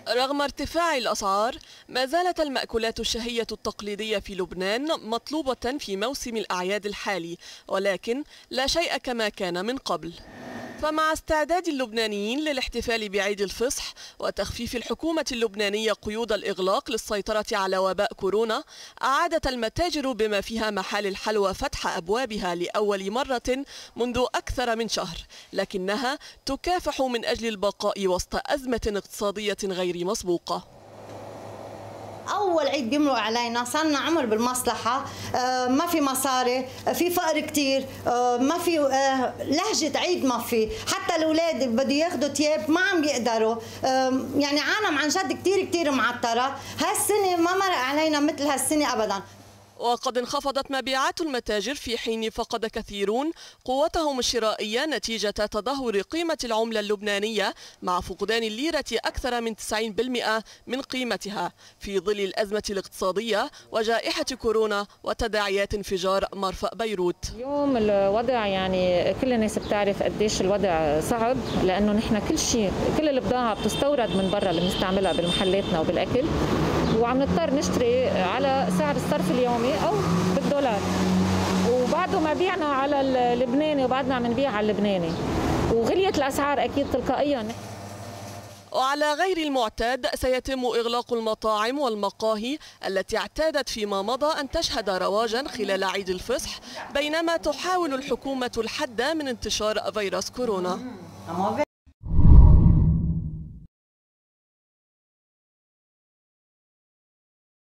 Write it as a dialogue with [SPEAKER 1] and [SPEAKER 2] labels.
[SPEAKER 1] رغم ارتفاع الأسعار، ما زالت المأكولات الشهية التقليدية في لبنان مطلوبة في موسم الأعياد الحالي، ولكن لا شيء كما كان من قبل. فمع استعداد اللبنانيين للاحتفال بعيد الفصح وتخفيف الحكومة اللبنانية قيود الإغلاق للسيطرة على وباء كورونا، أعادت المتاجر بما فيها محال الحلوى فتح أبوابها لأول مرة منذ أكثر من شهر، لكنها تكافح من أجل البقاء وسط أزمة اقتصادية غير مسبوقة.
[SPEAKER 2] أول عيد بيمرق علينا صارنا عمر بالمصلحة، ما في مصاري، في فقر كتير، ما في لهجة عيد، ما في حتى الأولاد اللي بده ياخذوا ثياب ما عم بيقدروا، يعني عالم عن جد كتير كتير معطرة. هالسنة ما مرق علينا مثل هالسنة أبدا.
[SPEAKER 1] وقد انخفضت مبيعات المتاجر في حين فقد كثيرون قوتهم الشرائية نتيجة تدهور قيمة العملة اللبنانية مع فقدان الليرة أكثر من 90% من قيمتها في ظل الأزمة الاقتصادية وجائحة كورونا وتداعيات انفجار مرفأ بيروت.
[SPEAKER 3] اليوم الوضع يعني كل الناس بتعرف قديش الوضع صعب، لأنه نحن كل البضاعة بتستورد من برا اللي بنستعملها بالمحلاتنا وبالأكل، وعم نضطر نشتري على سعر الصرف اليومي أو بالدولار، وبعده ما بيعنا على اللبناني وبعدنا عم نبيع على اللبناني، وغليت الأسعار أكيد تلقائيا.
[SPEAKER 1] وعلى غير المعتاد سيتم إغلاق المطاعم والمقاهي التي اعتادت فيما مضى أن تشهد رواجا خلال عيد الفصح، بينما تحاول الحكومة الحد من انتشار فيروس كورونا.